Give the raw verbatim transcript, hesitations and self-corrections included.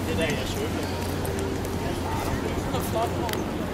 Det er der, jeg søgte. Jeg starter. Flot.